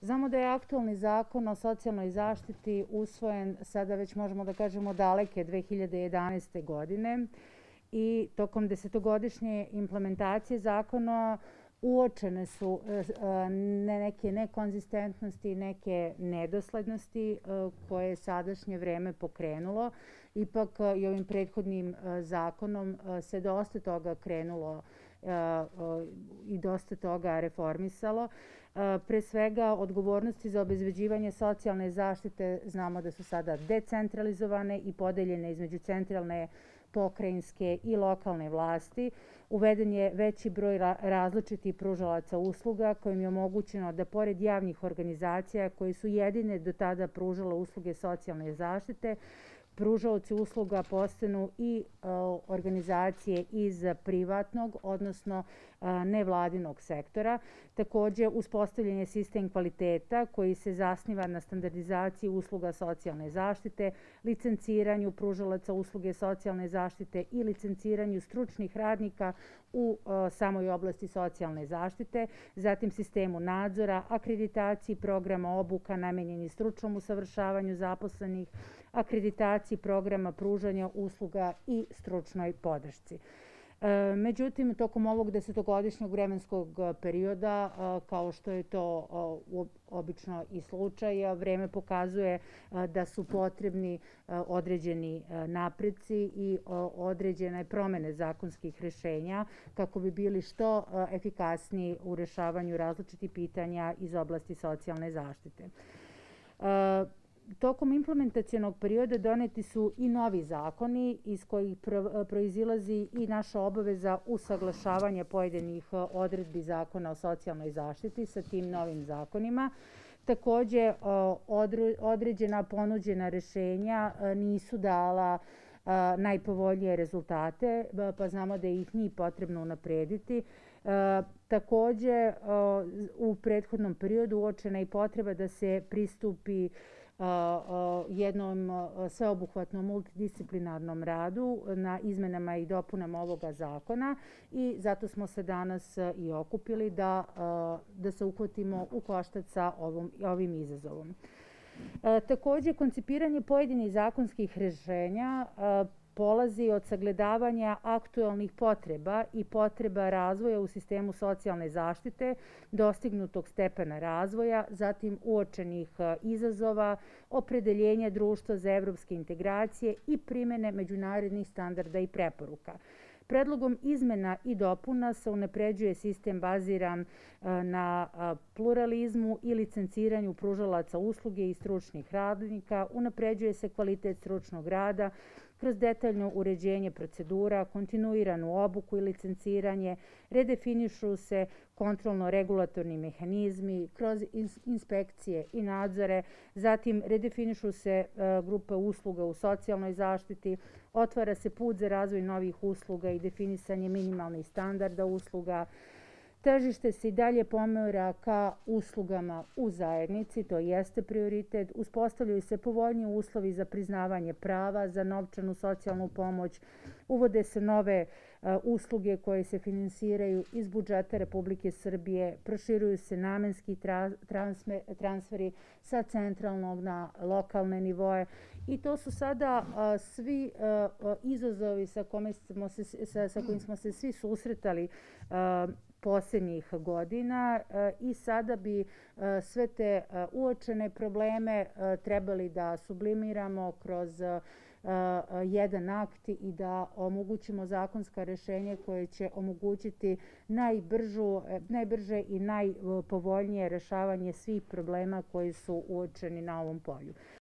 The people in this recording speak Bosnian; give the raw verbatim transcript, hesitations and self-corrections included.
Znamo da je aktualni zakon o socijalnoj zaštiti usvojen, sada već možemo da kažemo daleke dve hiljade jedanaeste. godine i tokom desetogodišnje implementacije zakona uočene su neke nekonzistentnosti, neke nedoslednosti koje je sadašnje vreme pokrenulo. Ipak i ovim prethodnim zakonom se dosta toga krenulo i dosta toga reformisalo. Pre svega, odgovornosti za obezbeđivanje socijalne zaštite znamo da su sada decentralizovane i podeljene između centralne, pokrajinske i lokalne vlasti. Uveden je veći broj različitih pružalaca usluga kojim je omogućeno da pored javnih organizacija koji su jedine do tada pružale usluge socijalne zaštite, pružaoci usluga postanu i organizacije iz privatnog, odnosno nevladinog sektora. Takođe, uspostavljen je sistem kvaliteta koji se zasniva na standardizaciji usluga socijalne zaštite, licenciranju pružalaca usluge socijalne zaštite i licenciranju stručnih radnika u samoj oblasti socijalne zaštite, zatim sistemu nadzora, akreditaciji programa obuka namenjenih stručnom usavršavanju zaposlenih, akreditaciji programa pružanja usluga i stručnoj podršci. Međutim, tokom ovog desetogodišnjeg vremenskog perioda, kao što je to obično i slučaj, vreme pokazuje da su potrebni određeni napreci i određene promene zakonskih rešenja kako bi bili što efikasniji u rešavanju različitih pitanja iz oblasti socijalne zaštite. Tokom implementacionog perioda doneti su i novi zakoni iz kojih proizilazi i naša obaveza usaglašavanja pojedinih odredbi Zakona o socijalnoj zaštiti sa tim novim zakonima. Takođe, određena ponuđena rešenja nisu dala najpovoljnije rezultate, pa znamo da je ih njih potrebno unaprediti. Takođe, u prethodnom periodu uočena je i potreba da se pristupi jednom sveobuhvatnom multidisciplinarnom radu na izmenama i dopunama ovoga zakona i zato smo se danas i okupili da, da se uhvatimo u koštac sa ovim izazovom. Takođe, koncipiranje pojedinih zakonskih rešenja polazi od sagledavanja aktuelnih potreba i potreba razvoja u sistemu socijalne zaštite, dostignutog stepena razvoja, zatim uočenih izazova, opredeljenja društva za evropske integracije i primene međunarodnih standarda i preporuka. Predlogom izmena i dopuna se unapređuje sistem baziran na pluralizmu i licenciranju pružalaca usluge i stručnih radnika, unapređuje se kvalitet stručnog rada kroz detaljno uređenje procedura, kontinuiranu obuku i licenciranje, redefinišu se kontrolno-regulatorni mehanizmi kroz inspekcije i nadzore, zatim redefinišu se grupe usluga u socijalnoj zaštiti, otvara se put za razvoj novih usluga i definisanje minimalnih standarda usluga. Tržište se i dalje pomera ka uslugama u zajednici, to jeste prioritet. Uspostavljaju se povoljniji uslovi za priznavanje prava, za novčanu socijalnu pomoć, uvode se nove usluge koje se finansiraju iz budžeta Republike Srbije, proširuju se namenski transferi sa centralnog na lokalne nivoe i to su sada svi izazovi sa kojim smo se svi susretali poslednjih godina i sada bi sve te uočene probleme trebali da sublimiramo kroz jedan akt i da omogućimo zakonska rešenja koje će omogućiti najbrže i najpovoljnije rešavanje svih problema koji su uočeni na ovom polju.